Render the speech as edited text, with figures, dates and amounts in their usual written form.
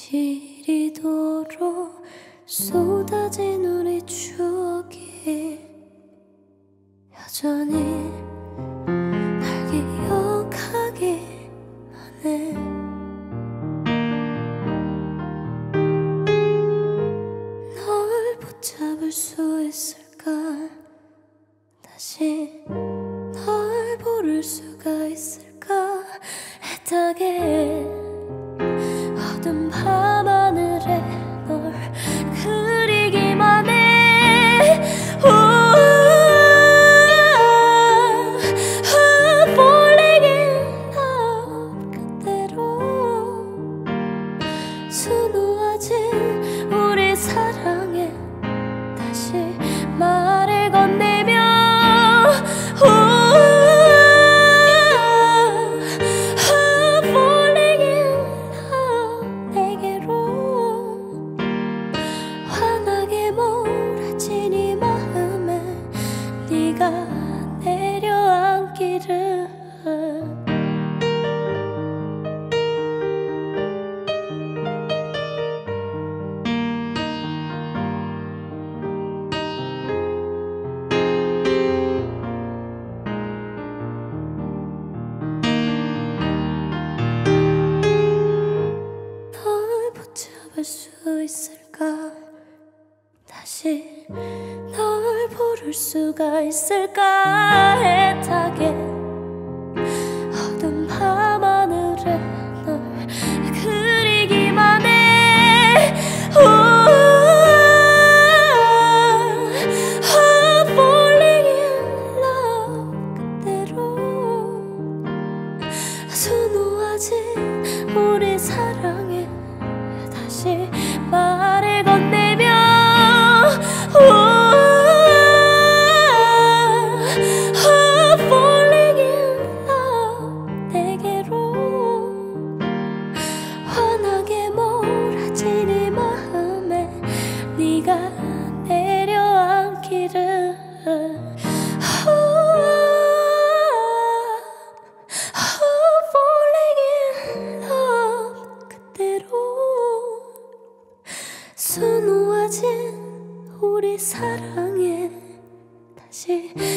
이리도록 쏟아진 우리 추억이 여전히 날 기억하기만 해. 널 붙잡을 수 있을까? 다시 널 부를 수가 있을까? 애타게 어두운 밤하늘에 널 그리기만 해. Falling in love 그대로 수놓아진 우리 사랑에 다시 말을 건네며 Falling in love 내게로 환하게 몰아친 이 마음에 네가 내려앉기를. 널 붙잡을 수 있을까? 다시 널 부를 수가 있을까? 애타게 어두운 밤하늘에 널 그리기만 해. Falling in love 그대로 수놓아진 우리 사랑에 다시 말을 건네며 Falling in love 내게로 환하게 몰아친 이 마음에 네가 내려앉기를. Falling in love 그대로 수놓아진 우리 사랑에 다시